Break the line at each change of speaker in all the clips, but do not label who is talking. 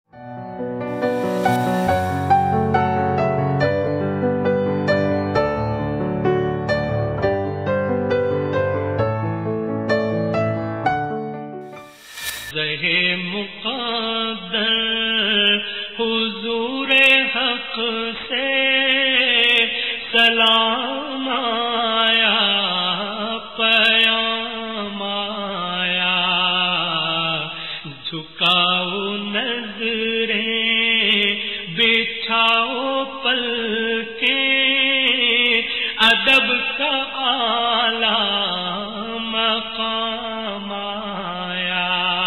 زہے مقدر حضور حق سے سلام آیا، پیام آیا، جھکاؤ نظریں بچھاؤ پلکیں، ادب کا اعلیٰ مقام آیا،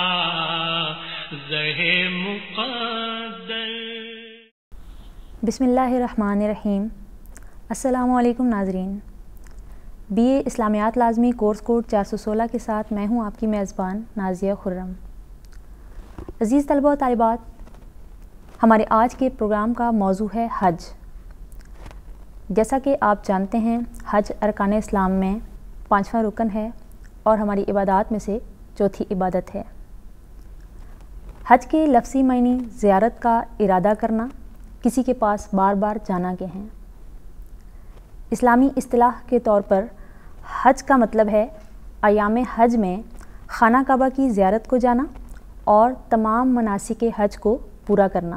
زہے مقدر۔
بسم اللہ الرحمن الرحیم۔ السلام علیکم ناظرین، بی اے اسلامیات لازمی کورس کوڈ 416 کے ساتھ میں ہوں آپ کی میزبان نازیہ خرم۔ عزیز طلبہ و طالبات، ہمارے آج کے پروگرام کا موضوع ہے حج۔ جیسا کہ آپ جانتے ہیں، حج ارکان اسلام میں 5واں رکن ہے اور ہماری عبادات میں سے چوتھی عبادت ہے۔ حج کے لفظی معنی زیارت کا ارادہ کرنا، کسی کے پاس بار بار جانا کے ہیں۔ اسلامی اصطلاح کے طور پر حج کا مطلب ہے ایام حج میں خانہ کعبہ کی زیارت کو جانا اور تمام مناسک حج کو پورا کرنا۔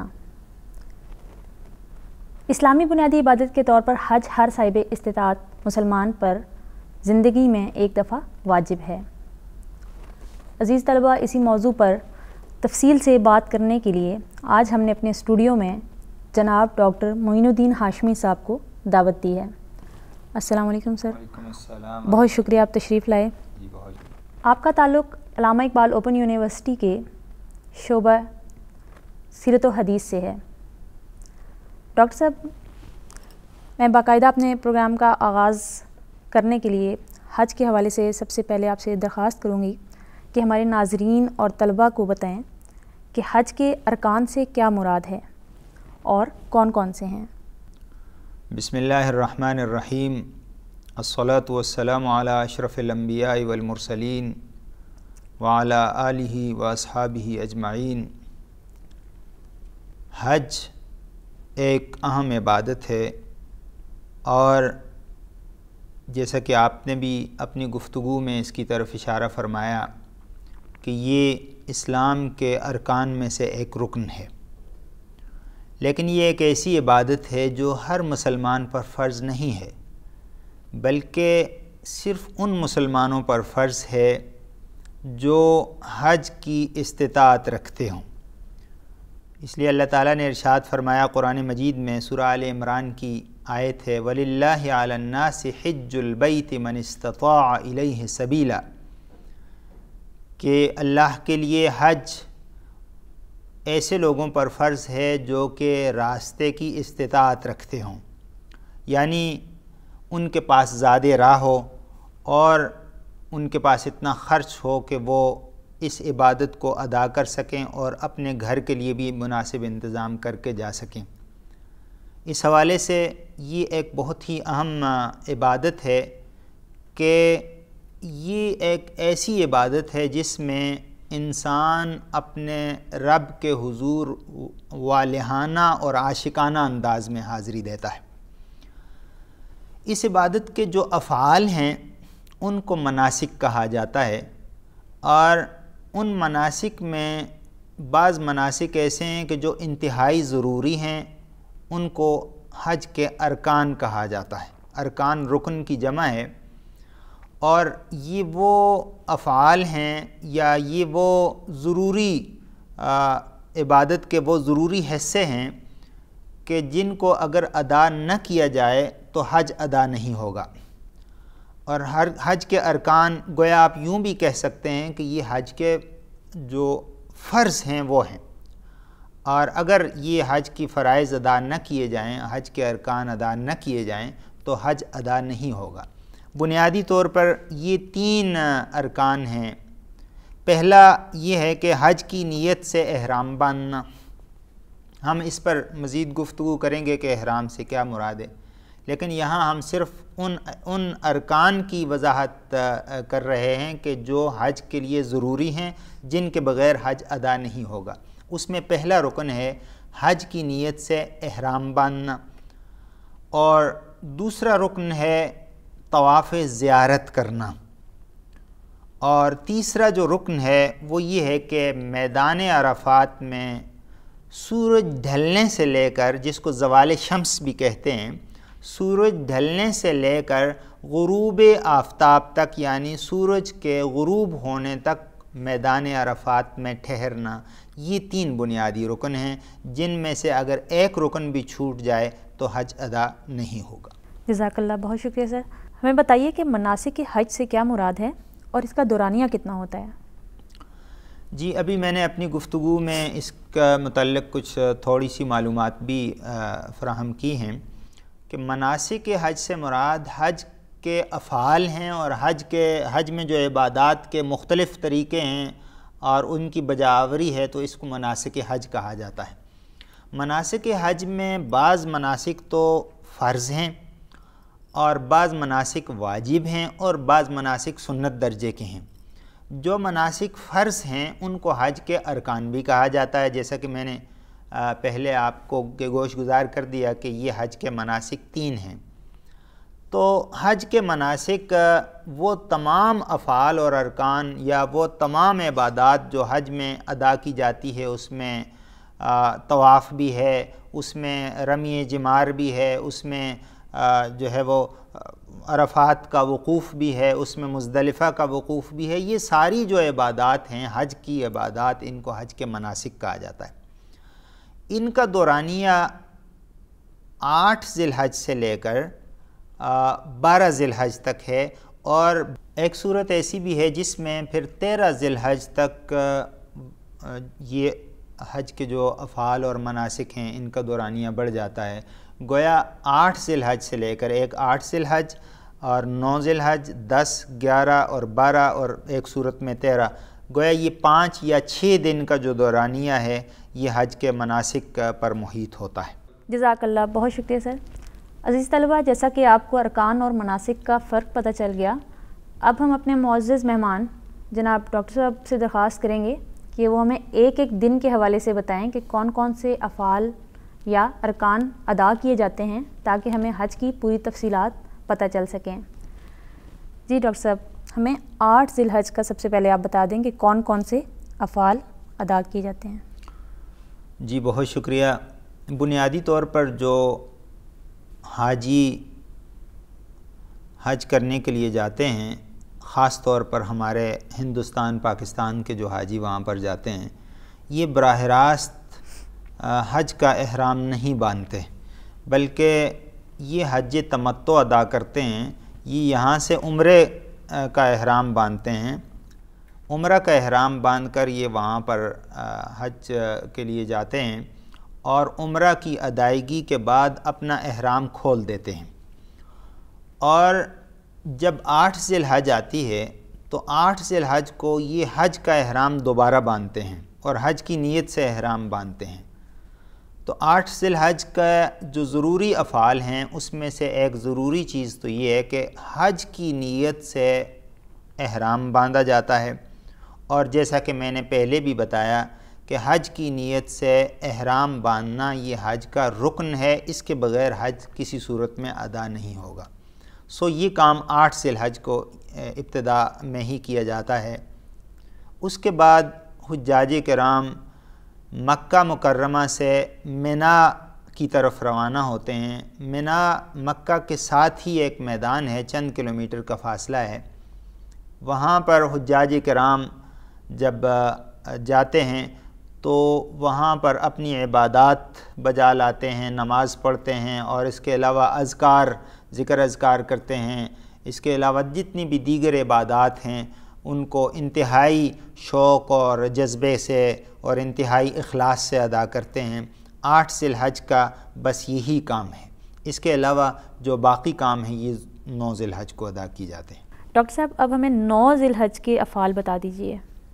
اسلامی بنیادی عبادت کے طور پر حج ہر صاحب استطاعت مسلمان پر زندگی میں ایک دفعہ واجب ہے۔ عزیز طلبہ، اسی موضوع پر تفصیل سے بات کرنے کے لیے آج ہم نے اپنے اسٹوڈیو میں جناب ڈاکٹر معین الدین ہاشمی صاحب کو دعوت دی ہے۔ السلام علیکم سر۔
وعلیکم السلام۔
بہت شکریہ آپ تشریف لائے۔
جی بہت۔
آپ کا تعلق علامہ اقبال اوپن یونیورسٹی کے شعبہ سیرت و حدیث سے ہے۔ ڈاکٹر صاحب، میں باقاعدہ اپنے پروگرام کا آغاز کرنے کے لیے حج کے حوالے سے سب سے پہلے آپ سے درخواست کروں گی کہ ہمارے ناظرین اور طلباء کو بتائیں کہ حج کے ارکان سے کیا مراد ہے اور کون کون سے ہیں۔
بسم اللہ الرحمن الرحیم، الصلاۃ والسلام علی اشرف الانبیاء والمرسلین وعلی آلہ واصحابہ اجمعین۔ حج ایک اہم عبادت ہے اور جیسا کہ آپ نے بھی اپنی گفتگو میں اس کی طرف اشارہ فرمایا کہ یہ اسلام کے ارکان میں سے ایک رکن ہے، لیکن یہ ایک ایسی عبادت ہے جو ہر مسلمان پر فرض نہیں ہے، بلکہ صرف ان مسلمانوں پر فرض ہے جو حج کی استطاعت رکھتے ہوں۔ اس لیے اللہ تعالیٰ نے ارشاد فرمایا قرآن مجید میں، سورہ آل عمران کی آیت ہے، وَلِلَّهِ عَلَى النَّاسِ حِجُّ الْبَيْتِ مَنِ اسْتَطَاعَ إِلَيْهِ سَبِيلًا، کہ اللہ کے لیے حج ایسے لوگوں پر فرض ہے جو کہ راستے کی استطاعت رکھتے ہوں، یعنی ان کے پاس زیادہ راہ ہو اور ان کے پاس اتنا خرچ ہو کہ وہ اس عبادت کو ادا کر سکیں اور اپنے گھر کے لیے بھی مناسب انتظام کر کے جا سکیں۔ اس حوالے سے یہ ایک بہت ہی اہم عبادت ہے کہ یہ ایک ایسی عبادت ہے جس میں انسان اپنے رب کے حضور والہانہ اور عاشقانہ انداز میں حاضری دیتا ہے۔ اس عبادت کے جو افعال ہیں ان کو مناسک کہا جاتا ہے، اور ان مناسک میں بعض مناسک ایسے ہیں کہ جو انتہائی ضروری ہیں، ان کو حج کے ارکان کہا جاتا ہے۔ ارکان رکن کی جمع ہے، اور یہ وہ افعال ہیں یا یہ وہ ضروری عبادت کے وہ ضروری حصے ہیں کہ جن کو اگر ادا نہ کیا جائے تو حج ادا نہیں ہوگا۔ اور ہر حج کے ارکان گویا آپ یوں بھی کہہ سکتے ہیں کہ یہ حج کے جو فرض ہیں وہ ہیں، اور اگر یہ حج کی فرائض ادا نہ کیے جائیں، حج کے ارکان ادا نہ کیے جائیں تو حج ادا نہیں ہوگا۔ بنیادی طور پر یہ 3 ارکان ہیں۔ پہلا یہ ہے کہ حج کی نیت سے احرام باندھنا۔ ہم اس پر مزید گفتگو کریں گے کہ احرام سے کیا مراد ہے، لیکن یہاں ہم صرف ان ارکان کی وضاحت کر رہے ہیں کہ جو حج کے لیے ضروری ہیں، جن کے بغیر حج ادا نہیں ہوگا۔ اس میں پہلا رکن ہے حج کی نیت سے احرام باندھنا، اور دوسرا رکن ہے طواف زیارت کرنا، اور تیسرا جو رکن ہے وہ یہ ہے کہ میدان عرفات میں سورج ڈھلنے سے لے کر، جس کو زوال شمس بھی کہتے ہیں، سورج ڈھلنے سے لے کر غروب آفتاب تک، یعنی سورج کے غروب ہونے تک میدان عرفات میں ٹھہرنا، یہ 3 بنیادی رکن ہیں، جن میں سے اگر ایک رکن بھی چھوٹ جائے تو حج ادا نہیں ہوگا۔
جزاک اللہ، بہت شکریہ سر۔ ہمیں بتائیے کہ مناسک حج سے کیا مراد ہے اور اس کا دورانیہ کتنا ہوتا ہے؟
جی، ابھی میں نے اپنی گفتگو میں اس کا متعلق کچھ تھوڑی سی معلومات بھی فراہم کی ہیں کہ مناسک حج سے مراد حج کے افعال ہیں، اور حج میں جو عبادات کے مختلف طریقے ہیں اور ان کی بجاوری ہے، تو اس کو مناسک حج کہا جاتا ہے۔ مناسک حج میں بعض مناسک تو فرض ہیں، اور بعض مناسک واجب ہیں، اور بعض مناسک سنت درجے کے ہیں۔ جو مناسک فرض ہیں ان کو حج کے ارکان بھی کہا جاتا ہے، جیسا کہ میں نے پہلے آپ کو گوش گزار کر دیا کہ یہ حج کے مناسک 3 ہیں۔ تو حج کے مناسک وہ تمام افعال اور ارکان یا وہ تمام عبادات جو حج میں ادا کی جاتی ہے، اس میں طواف بھی ہے، اس میں رمی جمار بھی ہے، اس میں جو ہے وہ عرفات کا وقوف بھی ہے، اس میں مزدلفہ کا وقوف بھی ہے۔ یہ ساری جو عبادات ہیں حج کی عبادات، ان کو حج کے مناسک کہا جاتا ہے۔ ان کا دورانیہ 8 ذی الحج سے لے کر 12 ذی الحج تک ہے، اور ایک صورت ایسی بھی ہے جس میں پھر 13 ذی الحج تک یہ حج کے جو افعال اور مناسک ہیں ان کا دورانیہ بڑھ جاتا ہے۔ گویا 8 ذی الحج سے لے کر، ایک 8 ذی الحج اور 9 ذی الحج، 10، 11 اور 12 اور ایک صورت میں 13، گویا یہ 5 یا 6 دن کا جو دورانیہ ہے یہ حج کے مناسک پر محیط ہوتا ہے۔
جزاک اللہ، بہت شکریہ سر۔ عزیز طلبہ، جیسا کہ آپ کو ارکان اور مناسک کا فرق پتہ چل گیا، اب ہم اپنے معزز مہمان جناب ڈاکٹر صاحب سے درخواست کریں گے کہ وہ ہمیں ایک ایک دن کے حوالے سے بتائیں کہ کون کون سے افعال یا ارکان ادا کیے جاتے ہیں، تاکہ ہمیں حج کی پوری تفصیلات پتہ چل سکیں۔ جی ڈاکٹر صاحب، ہمیں 8 ذی الحج کا سب سے پہلے آپ بتا دیں کہ کون کون سے افعال ادا کیے جاتے ہیں۔
جی بہت شکریہ۔ بنیادی طور پر جو حاجی حج کرنے کے لیے جاتے ہیں، خاص طور پر ہمارے ہندوستان پاکستان کے جو حاجی وہاں پر جاتے ہیں، یہ براہ راست حج کا احرام نہیں باندھتے، بلکہ یہ حج تمتع ادا کرتے ہیں۔ یہ یہاں سے عمرے کا احرام باندھتے ہیں، عمرہ کا احرام باندھ کر یہ وہاں پر حج کے لیے جاتے ہیں، اور عمرہ کی ادائیگی کے بعد اپنا احرام کھول دیتے ہیں۔ اور جب 8 ذی الحج آتی ہے تو 8 ذی الحج کو یہ حج کا احرام دوبارہ باندھتے ہیں اور حج کی نیت سے احرام باندھتے ہیں۔ تو 8 ذی الحج کا جو ضروری افعال ہیں اس میں سے ایک ضروری چیز تو یہ ہے کہ حج کی نیت سے احرام باندھا جاتا ہے، اور جیسا کہ میں نے پہلے بھی بتایا کہ حج کی نیت سے احرام باندھنا یہ حج کا رکن ہے، اس کے بغیر حج کسی صورت میں ادا نہیں ہوگا۔ یہ کام 8 ذی الحج کو ابتدا میں ہی کیا جاتا ہے۔ اس کے بعد حجاج کرام مکہ مکرمہ سے منا کی طرف روانہ ہوتے ہیں۔ منا مکہ کے ساتھ ہی ایک میدان ہے، چند کلومیٹر کا فاصلہ ہے۔ وہاں پر حجاج کرام جب جاتے ہیں تو وہاں پر اپنی عبادات بجا لاتے ہیں، نماز پڑھتے ہیں، اور اس کے علاوہ ذکر اذکار کرتے ہیں۔ اس کے علاوہ جتنی بھی دیگر عبادات ہیں ان کو انتہائی شوق اور جذبے سے اور انتہائی اخلاص سے ادا کرتے ہیں۔ 8 ذی الحج کا بس یہی کام ہے، اس کے علاوہ جو باقی کام ہیں یہ 9 ذی الحج کو ادا کی جاتے ہیں۔
ڈاکٹر صاحب، اب ہمیں 9 ذی الحج کے افعال بتا دیجئے۔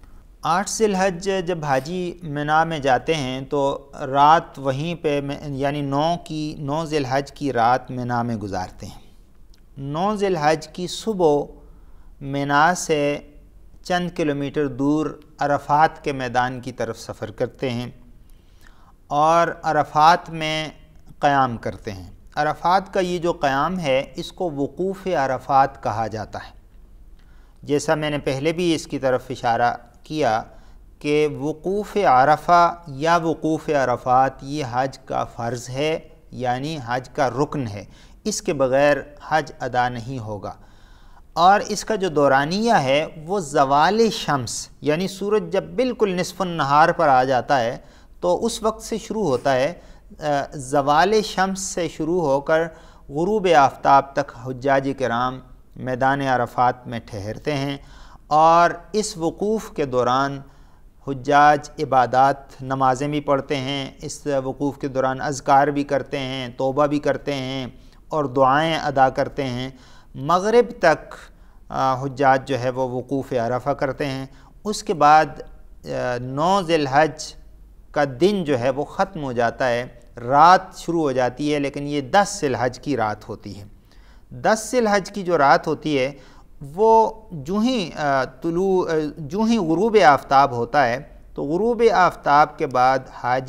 8 ذی الحج جب حاجی منا میں جاتے ہیں تو رات وہیں پہ یعنی 9 ذی الحج کی رات منا میں گزارتے ہیں۔ 9 ذی الحج کی صبح منا سے چند کلومیٹر دور عرفات کے میدان کی طرف سفر کرتے ہیں اور عرفات میں قیام کرتے ہیں۔ عرفات کا یہ جو قیام ہے اس کو وقوف عرفات کہا جاتا ہے۔ جیسا میں نے پہلے بھی اس کی طرف اشارہ کیا کہ وقوف عرفہ یا وقوف عرفات یہ حج کا فرض ہے، یعنی حج کا رکن ہے، اس کے بغیر حج ادا نہیں ہوگا۔ اور اس کا جو دورانیہ ہے وہ زوال شمس، یعنی سورج جب بالکل نصف النہار پر آ جاتا ہے تو اس وقت سے شروع ہوتا ہے۔ زوال شمس سے شروع ہو کر غروب آفتاب تک حجاج کرام میدان عرفات میں ٹھہرتے ہیں، اور اس وقوف کے دوران حجاج عبادات نمازیں بھی پڑھتے ہیں، اس وقوف کے دوران اذکار بھی کرتے ہیں، توبہ بھی کرتے ہیں اور دعائیں ادا کرتے ہیں۔ مغرب تک حجاج جو ہے وہ وقوف عرفہ کرتے ہیں۔ اس کے بعد 9 ذی الحج کا دن جو ہے وہ ختم ہو جاتا ہے، رات شروع ہو جاتی ہے، لیکن یہ 10 ذی الحج کی رات ہوتی ہے۔ 10 ذی الحج کی جو رات ہوتی ہے وہ جو ہی غروب آفتاب ہوتا ہے تو غروب آفتاب کے بعد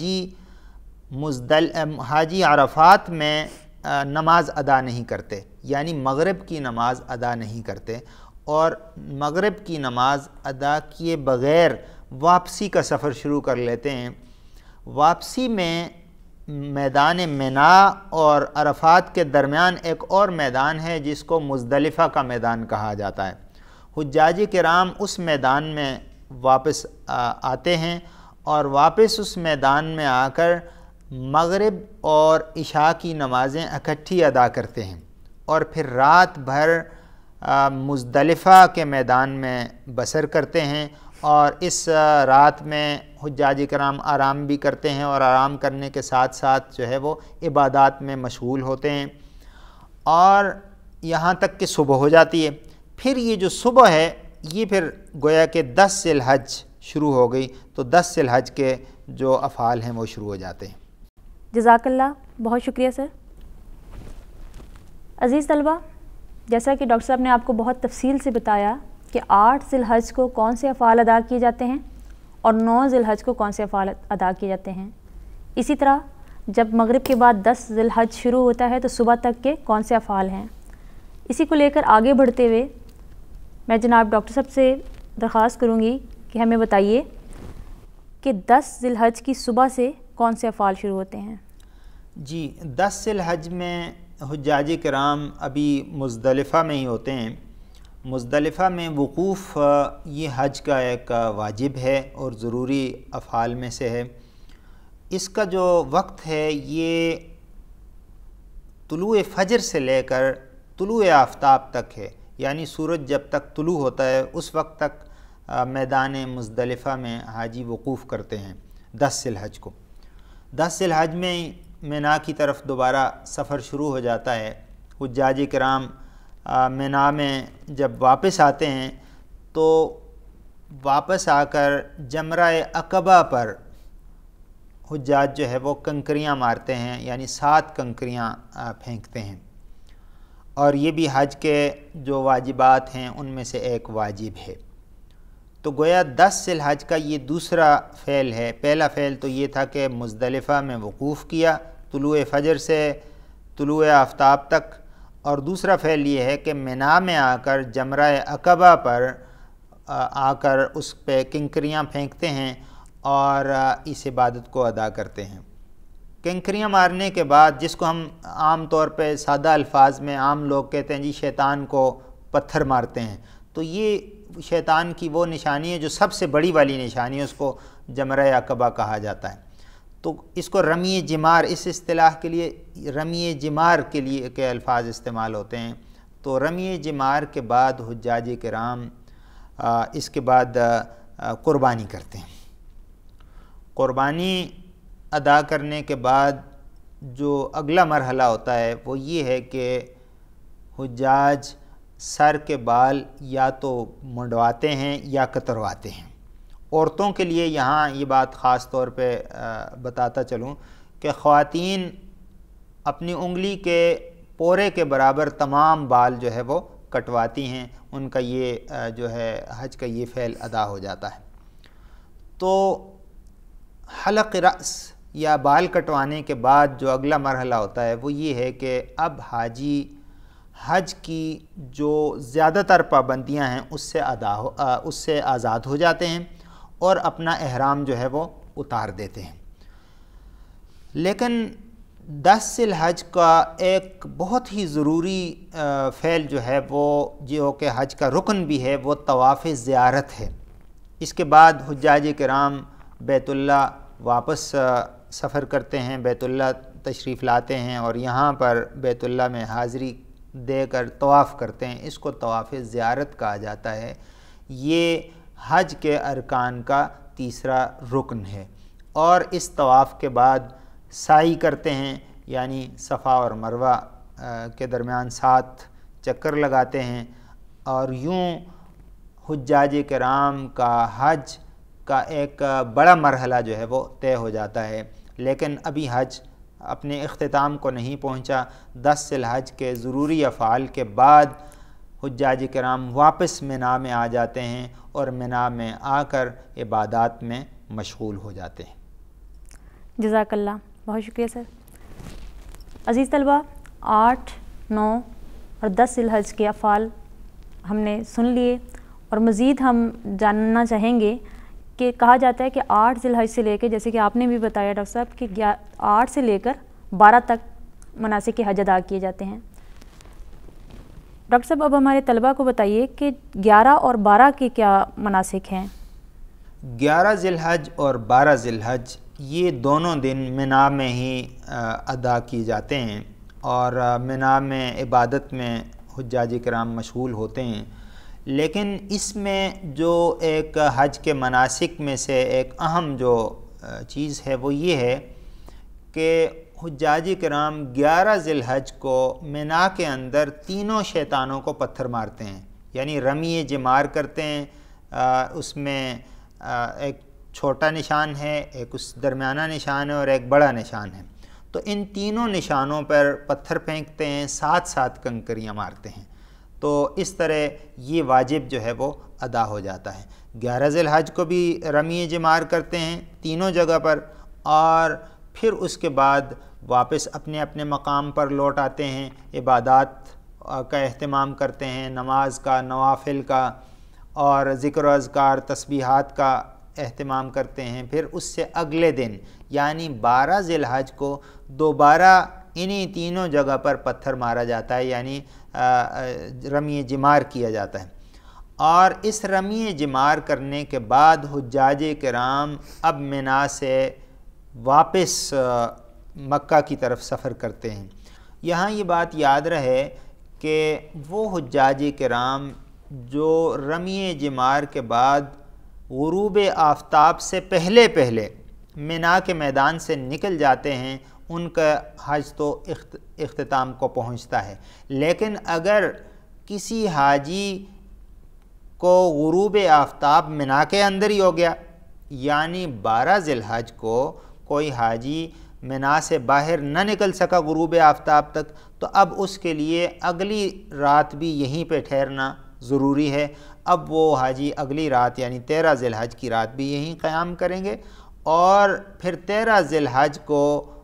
حاجی عرفات میں نماز ادا نہیں کرتے، یعنی مغرب کی نماز ادا نہیں کرتے، اور مغرب کی نماز ادا کیے بغیر واپسی کا سفر شروع کر لیتے ہیں۔ واپسی میں میدان منا اور عرفات کے درمیان ایک اور میدان ہے جس کو مزدلفہ کا میدان کہا جاتا ہے۔ حجاج کرام اس میدان میں واپس آتے ہیں اور واپس اس میدان میں آ کر مغرب اور عشاء کی نمازیں اکٹھی ادا کرتے ہیں، اور پھر رات بھر مزدلفہ کے میدان میں بسر کرتے ہیں، اور اس رات میں حجاج کرام آرام بھی کرتے ہیں، اور آرام کرنے کے ساتھ ساتھ جو ہے وہ عبادات میں مشغول ہوتے ہیں، اور یہاں تک کہ صبح ہو جاتی ہے۔ پھر یہ جو صبح ہے یہ پھر گویا کہ 10 ذی الحج شروع ہو گئی، تو 10 ذی الحج کے جو افعال ہیں وہ شروع ہو جاتے ہیں۔
جزاک اللہ، بہت شکریہ سر۔ عزیز طلبہ، جیسا کہ ڈاکٹر صاحب نے آپ کو بہت تفصیل سے بتایا کہ 8 ذی الحج کو کون سے افعال ادا کیے جاتے ہیں اور 9 ذی الحج کو کون سے افعال ادا کیے جاتے ہیں، اسی طرح جب مغرب کے بعد 10 ذی الحج شروع ہوتا ہے تو صبح تک کے کون سے افعال ہیں۔ اسی کو لے کر آگے بڑھتے ہوئے میں جناب ڈاکٹر صاحب سے درخواست کروں گی کہ ہمیں بتائیے کہ 10 ذی الحج کی صبح سے کون سے افعال شروع ہوتے ہیں۔
جی، 10 ذی الحج میں حجاج کرام ابھی مزدلفہ میں ہی ہوتے ہیں۔ مزدلفہ میں وقوف یہ حج کا ایک واجب ہے اور ضروری افعال میں سے ہے۔ اس کا جو وقت ہے یہ طلوع فجر سے لے کر طلوع آفتاب تک ہے، یعنی سورج جب تک طلوع ہوتا ہے اس وقت تک میدان مزدلفہ میں حاجی وقوف کرتے ہیں 10 ذی الحج کو۔ 10 ذی الحج میں منا کی طرف دوبارہ سفر شروع ہو جاتا ہے۔ حجاج کرام منا میں جب واپس آتے ہیں تو واپس آ کر جمرہ عقبہ پر حجاج جو ہے وہ کنکریاں مارتے ہیں، یعنی 7 کنکریاں پھینکتے ہیں، اور یہ بھی حج کے جو واجبات ہیں ان میں سے ایک واجب ہے۔ تو گویا 10 ذی الحج کا یہ دوسرا فعل ہے۔ پہلا فعل تو یہ تھا کہ مزدلفہ میں وقوف کیا طلوع فجر سے طلوع آفتاب تک، اور دوسرا فعل یہ ہے کہ منا میں آ کر جمرہ عقبہ پر آ کر اس پہ کنکریاں پھینکتے ہیں اور اس عبادت کو ادا کرتے ہیں۔ کنکریاں مارنے کے بعد، جس کو ہم عام طور پہ سادہ الفاظ میں عام لوگ کہتے ہیں جی شیطان کو پتھر مارتے ہیں، تو یہ شیطان کی وہ نشانی ہے جو سب سے بڑی والی نشانی ہے، اس کو جمرہ عقبہ کہا جاتا ہے۔ تو اس کو رمی جمار، اس اصطلاح کے لیے رمی جمار کے لیے کے الفاظ استعمال ہوتے ہیں۔ تو رمی جمار کے بعد حجاج کرام اس کے بعد قربانی کرتے ہیں۔ قربانی ادا کرنے کے بعد جو اگلا مرحلہ ہوتا ہے وہ یہ ہے کہ حجاج سر کے بال یا تو منڈواتے ہیں یا کترواتے ہیں، عورتوں کے لیے یہاں یہ بات خاص طور پہ بتاتا چلوں کہ خواتین اپنی انگلی کے پورے کے برابر تمام بال جو ہے وہ کٹواتی ہیں، ان کا یہ جو ہے حج کا یہ فعل ادا ہو جاتا ہے۔ تو حلق رأس یا بال کٹوانے کے بعد جو اگلا مرحلہ ہوتا ہے وہ یہ ہے کہ اب حاجی حج کی جو زیادہ تر پابندیاں ہیں اس سے آزاد ہو جاتے ہیں اور اپنا احرام جو ہے وہ اتار دیتے ہیں۔ لیکن 10 ذی الحج کا ایک بہت ہی ضروری فعل جو ہے وہ جو کہ حج کا رکن بھی ہے وہ طواف زیارت ہے۔ اس کے بعد حجاج کرام بیت اللہ واپس سفر کرتے ہیں، بیت اللہ تشریف لاتے ہیں اور یہاں پر بیت اللہ میں حاضری دے کر طواف کرتے ہیں۔ اس کو طواف زیارت کہا جاتا ہے۔ یہ حج کے ارکان کا تیسرا رکن ہے، اور اس طواف کے بعد سعی کرتے ہیں، یعنی صفا اور مروہ کے درمیان 7 چکر لگاتے ہیں، اور یوں حجاج کرام کا حج کا ایک بڑا مرحلہ جو ہے وہ طے ہو جاتا ہے۔ لیکن ابھی حج اپنے اختتام کو نہیں پہنچا۔ 10 ذی الحج کے ضروری افعال کے بعد حجاج کرام واپس مینا میں آ جاتے ہیں اور مینا میں آ کر عبادات میں مشغول ہو جاتے ہیں۔
جزاک اللہ، بہت شکریہ سر۔ عزیز طلبہ، 8، 9 اور 10 ذی الحج کے افعال ہم نے سن لیے، اور مزید ہم جاننا چاہیں گے کہ کہا جاتا ہے کہ 8 ذی الحج سے لے کے، جیسے کہ آپ نے بھی بتایا ڈاکٹر صاحب، کہ 8 سے لے کر 12 تک مناسک حج ادا کیے جاتے ہیں۔ ڈاکٹر صاحب اب ہمارے طلبہ کو بتائیے کہ 11 اور 12 کے کیا مناسک ہیں؟
11 ذی الحج اور 12 ذی الحج یہ دونوں دن مینا میں ہی ادا کیے جاتے ہیں، اور مینا میں عبادت میں حجاج کرام مشغول ہوتے ہیں۔ لیکن اس میں جو ایک حج کے مناسک میں سے ایک اہم جو چیز ہے وہ یہ ہے کہ حجاج کرام 11 ذی الحج کو مینا کے اندر تینوں شیطانوں کو پتھر مارتے ہیں، یعنی رمی جمار کرتے ہیں۔ اس میں ایک چھوٹا نشان ہے، ایک اس درمیانہ نشان ہے اور ایک بڑا نشان ہے۔ تو ان تینوں نشانوں پر پتھر پھینکتے ہیں، 7 کنکریاں مارتے ہیں۔ تو اس طرح یہ واجب جو ہے وہ ادا ہو جاتا ہے۔ 11 ذی الحج کو بھی رمی جمار کرتے ہیں تینوں جگہ پر، اور پھر اس کے بعد واپس اپنے اپنے مقام پر لوٹ آتے ہیں، عبادات کا اہتمام کرتے ہیں، نماز کا، نوافل کا اور ذکر و اذکار تسبیحات کا اہتمام کرتے ہیں۔ پھر اس سے اگلے دن یعنی 12 ذی الحج کو دوبارہ انہی تینوں جگہ پر پتھر مارا جاتا ہے، یعنی رمی جمار کیا جاتا ہے۔ اور اس رمی جمار کرنے کے بعد حجاج کرام اب مینا سے واپس مکہ کی طرف سفر کرتے ہیں۔ یہاں یہ بات یاد رہے کہ وہ حجاج کرام جو رمی جمار کے بعد غروب آفتاب سے پہلے مینا کے میدان سے نکل جاتے ہیں، ان کا حج تو اختتام کو پہنچتا ہے۔ لیکن اگر کسی حاجی کو غروب آفتاب مینا کے اندر ہی ہو گیا، یعنی 12 ذی الحج کو کوئی حاجی مینا سے باہر نہ نکل سکا غروب آفتاب تک، تو اب اس کے لیے اگلی رات بھی یہیں پہ ٹھہرنا ضروری ہے۔ اب وہ حاجی اگلی رات یعنی 13 ذی الحج کی رات بھی یہیں قیام کریں گے، اور پھر 13 ذی الحج کو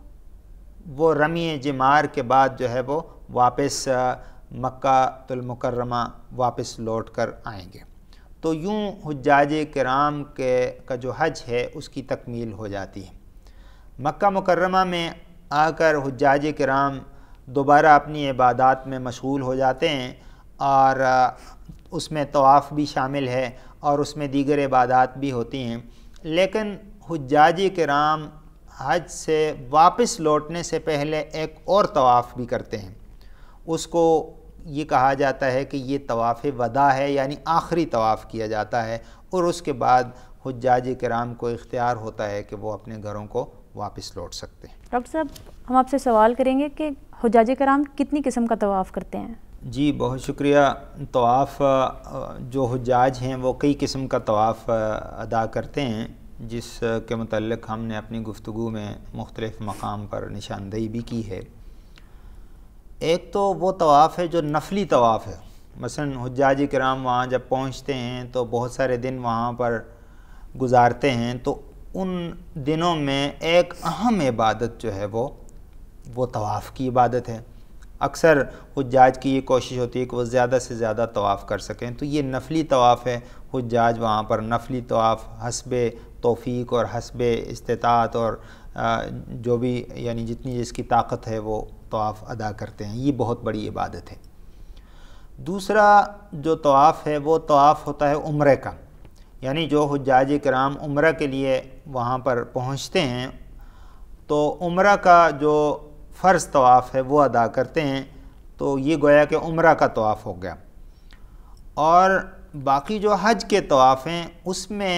وہ رمی جمار کے بعد جو ہے وہ واپس مکہ المکرمہ واپس لوٹ کر آئیں گے۔ تو یوں حجاج کرام کا جو حج ہے اس کی تکمیل ہو جاتی ہے۔ مکہ مکرمہ میں آ کر حجاج کرام دوبارہ اپنی عبادات میں مشغول ہو جاتے ہیں، اور اس میں طواف بھی شامل ہے اور اس میں دیگر عبادات بھی ہوتی ہیں۔ لیکن حجاج کرام حج سے واپس لوٹنے سے پہلے ایک اور طواف بھی کرتے ہیں۔ اس کو یہ کہا جاتا ہے کہ یہ طواف وداع ہے، یعنی آخری طواف کیا جاتا ہے، اور اس کے بعد حجاج کرام کو اختیار ہوتا ہے کہ وہ اپنے گھروں کو واپس لوٹ سکتے ہیں۔
ڈاکٹر صاحب ہم آپ سے سوال کریں گے کہ حجاج کرام کتنی قسم کا طواف کرتے ہیں؟
جی بہت شکریہ۔ طواف جو حجاج ہیں وہ کئی قسم کا طواف ادا کرتے ہیں، جس کے متعلق ہم نے اپنی گفتگو میں مختلف مقام پر نشاندہی بھی کی ہے۔ ایک تو وہ طواف ہے جو نفلی طواف ہے، مثلا حجاج کرام وہاں جب پہنچتے ہیں تو بہت سارے دن وہاں پر گزارتے ہیں، تو ان دنوں میں ایک اہم عبادت جو ہے وہ طواف کی عبادت ہے۔ اکثر حجاج کی یہ کوشش ہوتی ہے کہ وہ زیادہ سے زیادہ طواف کر سکیں، تو یہ نفلی طواف ہے۔ حجاج وہاں پر نفلی طواف حسب توفیق اور حسب استطاعت اور جو بھی یعنی جتنی جس کی طاقت ہے وہ طواف ادا کرتے ہیں، یہ بہت بڑی عبادت ہے۔ دوسرا جو طواف ہے وہ طواف ہوتا ہے عمرے کا، یعنی جو حجاج کرام عمرہ کے لیے وہاں پر پہنچتے ہیں تو عمرہ کا جو فرض طواف ہے وہ ادا کرتے ہیں، تو یہ گویا کہ عمرہ کا طواف ہو گیا۔ اور باقی جو حج کے طواف ہیں اس میں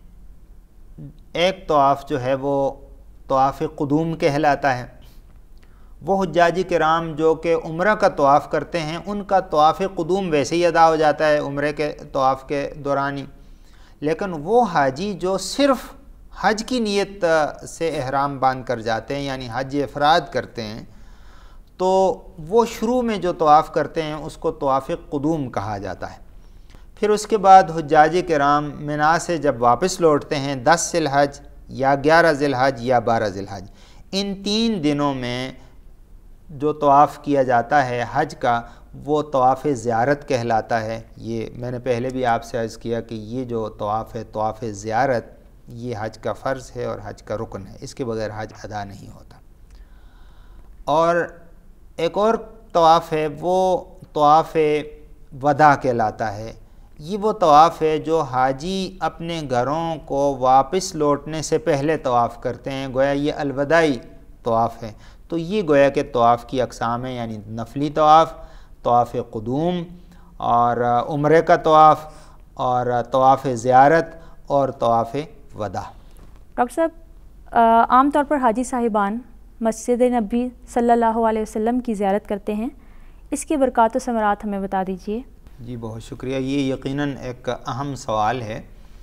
ایک طواف جو ہے وہ طواف قدوم کہلاتا ہے۔ وہ حجاج کرام جو کہ عمرہ کا طواف کرتے ہیں ان کا طواف قدوم ویسے ہی ادا ہو جاتا ہے عمرے کے طواف کے دوران ہی، لیکن وہ حاجی جو صرف حج کی نیت سے احرام باندھ کر جاتے ہیں یعنی حج افراد کرتے ہیں، تو وہ شروع میں جو طواف کرتے ہیں اس کو طواف قدوم کہا جاتا ہے۔ پھر اس کے بعد حجاج کرام منا سے جب واپس لوٹتے ہیں 10 ذی الحج یا 11 ذی الحج یا 12 ذی الحج، ان 3 دنوں میں جو طواف کیا جاتا ہے حج کا وہ طواف زیارت کہلاتا ہے۔ یہ میں نے پہلے بھی آپ سے عرض کیا کہ یہ جو طواف ہے طواف زیارت، یہ حج کا فرض ہے اور حج کا رکن ہے، اس کے بغیر حج ادا نہیں ہوتا۔ اور ایک اور طواف ہے وہ طواف وداع کہلاتا ہے۔ یہ وہ طواف ہے جو حاجی اپنے گھروں کو واپس لوٹنے سے پہلے طواف کرتے ہیں، گویا یہ الوداعی طواف ہے۔ تو یہ گویا کہ طواف کی اقسام ہیں، یعنی نفلی طواف، طواف قدوم اور عمرے کا طواف اور طواف زیارت اور طواف وداع۔
ڈاکٹر صاحب، عام طور پر حاجی صاحبان مسجد نبوی صلی اللہ علیہ وسلم کی زیارت کرتے ہیں، اس کے برکات و ثمرات ہمیں بتا دیجیے۔
جی بہت شکریہ، یہ یقیناً ایک اہم سوال ہے۔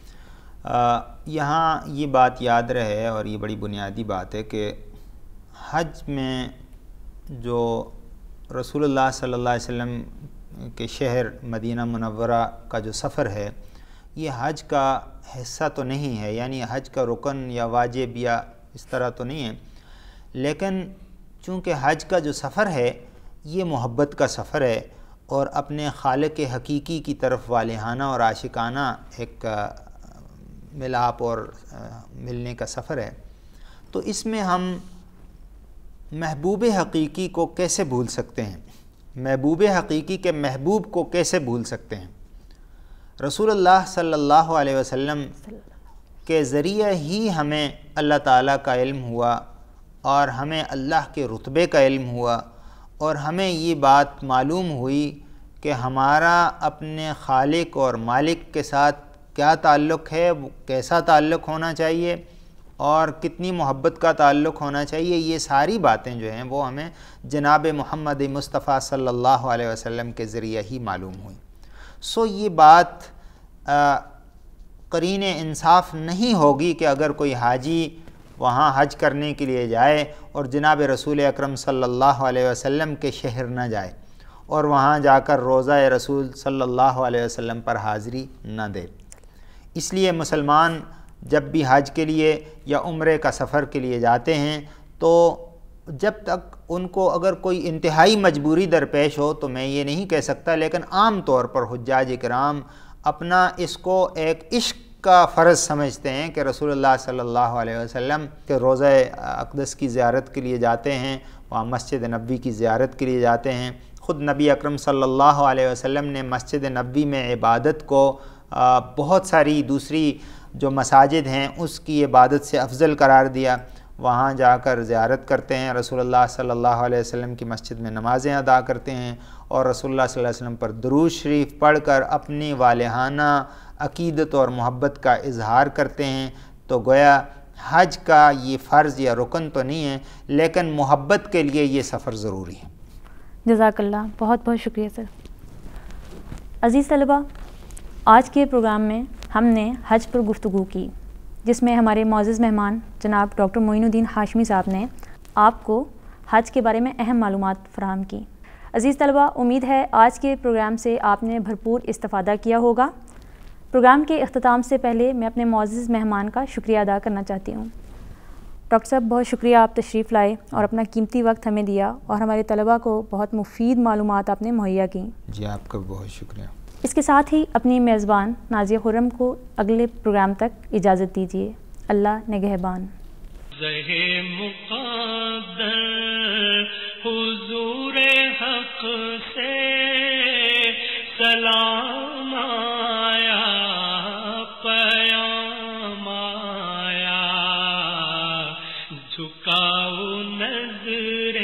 یہاں یہ بات یاد رہے اور یہ بڑی بنیادی بات ہے کہ حج میں جو رسول اللہ صلی اللہ علیہ وسلم کے شہر مدینہ منورہ کا جو سفر ہے یہ حج کا حصہ تو نہیں ہے، یعنی حج کا رکن یا واجب یا اس طرح تو نہیں ہے، لیکن چونکہ حج کا جو سفر ہے یہ محبت کا سفر ہے اور اپنے خالق حقیقی کی طرف والہانہ اور عاشقانہ ایک ملاپ اور ملنے کا سفر ہے، تو اس میں ہم محبوب حقیقی کو کیسے بھول سکتے ہیں، محبوب حقیقی کے محبوب کو کیسے بھول سکتے ہیں۔ رسول اللہ صلی اللہ علیہ وسلم کے ذریعہ ہی ہمیں اللہ تعالیٰ کا علم ہوا اور ہمیں اللہ کے رتبے کا علم ہوا اور ہمیں یہ بات معلوم ہوئی کہ ہمارا اپنے خالق اور مالک کے ساتھ کیا تعلق ہے، کیسا تعلق ہونا چاہیے اور کتنی محبت کا تعلق ہونا چاہیے۔ یہ ساری باتیں جو ہیں وہ ہمیں جناب محمد مصطفیٰ صلی اللہ علیہ وسلم کے ذریعہ ہی معلوم ہوئی۔ سو یہ بات قرین انصاف نہیں ہوگی کہ اگر کوئی حاجی وہاں حج کرنے کے لیے جائے اور جناب رسول اکرم صلی اللہ علیہ وسلم کے شہر نہ جائے اور وہاں جا کر روضہ رسول صلی اللہ علیہ وسلم پر حاضری نہ دے۔ اس لیے مسلمان جب بھی حج کے لیے یا عمرے کا سفر کے لیے جاتے ہیں تو جب تک ان کو اگر کوئی انتہائی مجبوری درپیش ہو تو میں یہ نہیں کہہ سکتا، لیکن عام طور پر حجاج کرام اپنا اس کو ایک عشق کا فرض سمجھتے ہیں کہ رسول اللہ صلی اللہ علیہ وسلم کے روضہ اقدس کی زیارت کے لیے جاتے ہیں، وہاں مسجد نبوی کی زیارت کے لیے جاتے ہیں۔ خود نبی اکرم صلی اللہ علیہ وسلم نے مسجد نبوی میں عبادت کو بہت ساری دوسری جو مساجد ہیں اس کی عبادت سے افضل قرار دیا، وہاں جا کر زیارت کرتے ہیں، رسول اللہ صلی اللہ علیہ وسلم کی مسجد میں نمازیں ادا کرتے ہیں اور رسول اللہ صلی اللہ علیہ وسلم پر درود شریف پڑھ کر اپنی والہانہ عقیدت اور محبت کا اظہار کرتے ہیں۔ تو گویا حج کا یہ فرض یا رکن تو نہیں ہے، لیکن محبت کے لیے یہ سفر ضروری ہے۔
جزاک اللہ، بہت بہت شکریہ سر۔ عزیز طلبہ، آج کے پروگرام میں ہم نے حج پر گفتگو کی، جس میں ہمارے معزز مہمان جناب ڈاکٹر معین الدین ہاشمی صاحب نے آپ کو حج کے بارے میں اہم معلومات فراہم کی۔ عزیز طلبہ، امید ہے آج کے پروگرام سے آپ نے بھرپور استفادہ کیا ہوگا۔ پروگرام کے اختتام سے پہلے میں اپنے معزز مہمان کا شکریہ ادا کرنا چاہتی ہوں۔ ڈاکٹر صاحب، بہت شکریہ، آپ تشریف لائے اور اپنا قیمتی وقت ہمیں دیا اور ہمارے طلباء کو بہت مفید معلومات آپ نے مہیا کیں۔
جی، آپ کا بہت شکریہ۔
اس کے ساتھ ہی اپنی میزبان نازیہ خرم کو اگلے پروگرام تک اجازت دیجیے۔ اللہ نگہبان۔
زہے مقدر حضور حق سے سلام آیا، پیام آیا، جھکاؤ نظر